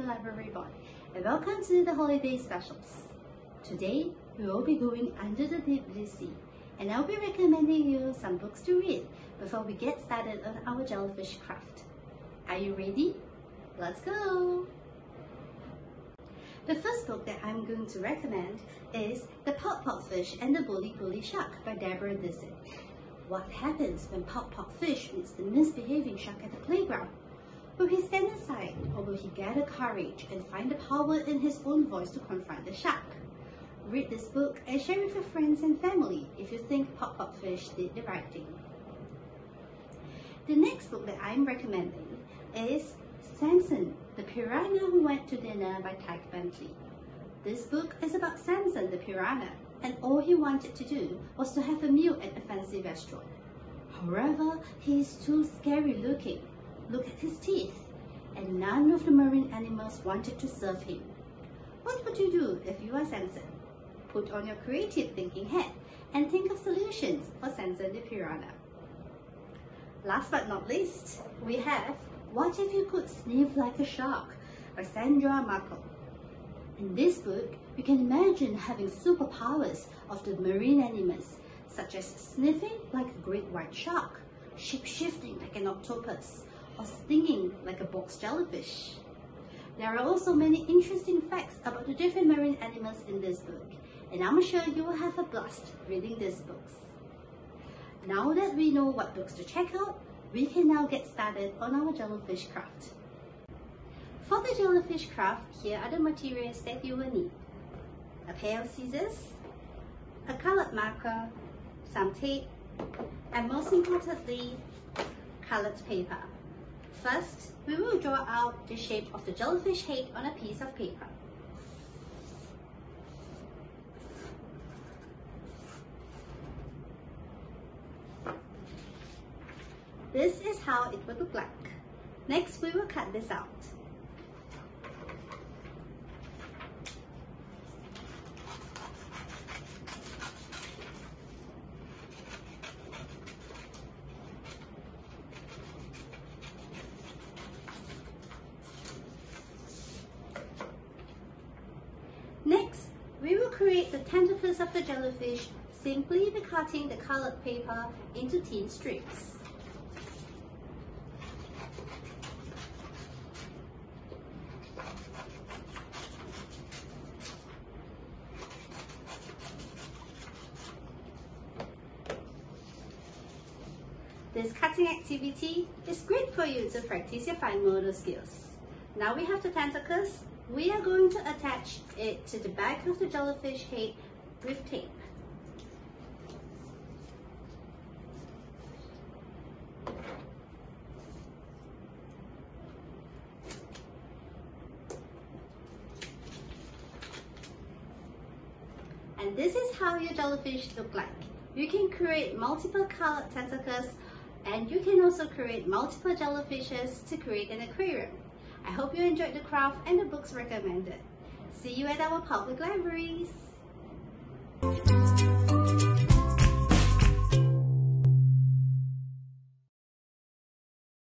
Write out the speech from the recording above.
Library Boy, and welcome to the holiday specials. Today, we will be going under the deep blue sea, and I'll be recommending you some books to read before we get started on our jellyfish craft. Are you ready? Let's go! The first book that I'm going to recommend is The Pop Pop Fish and the Bully Bully Shark by Deborah Dissing. What happens when Pop Pop Fish meets the misbehaving shark at the playground? Will he stand aside, or will he gather courage and find the power in his own voice to confront the shark? Read this book and share with your friends and family if you think Pop Pop Fish did the right thing. The next book that I'm recommending is Samson, the Piranha Who Went to Dinner by Tyke Bentley. This book is about Samson the Piranha, and all he wanted to do was to have a meal at a fancy restaurant. However, he is too scary looking. Look at his teeth, and none of the marine animals wanted to serve him. What would you do if you are Samson? Put on your creative thinking hat and think of solutions for Samson the Piranha. Last but not least, we have What If You Could Sniff Like a Shark by Sandra Markle. In this book, you can imagine having superpowers of the marine animals, such as sniffing like a great white shark, shape-shifting like an octopus, or stinging like a box jellyfish. There are also many interesting facts about the different marine animals in this book, and I'm sure you will have a blast reading these books. Now that we know what books to check out, we can now get started on our jellyfish craft. For the jellyfish craft, here are the materials that you will need. A pair of scissors, a colored marker, some tape, and most importantly, colored paper. First, we will draw out the shape of the jellyfish head on a piece of paper. This is how it will look like. Next, we will cut this out. Next, we will create the tentacles of the jellyfish simply by cutting the colored paper into thin strips. This cutting activity is great for you to practice your fine motor skills. Now we have the tentacles. We are going to attach it to the back of the jellyfish head with tape. And this is how your jellyfish look like. You can create multiple colored tentacles, and you can also create multiple jellyfishes to create an aquarium. I hope you enjoyed the craft and the books recommended. See you at our public libraries!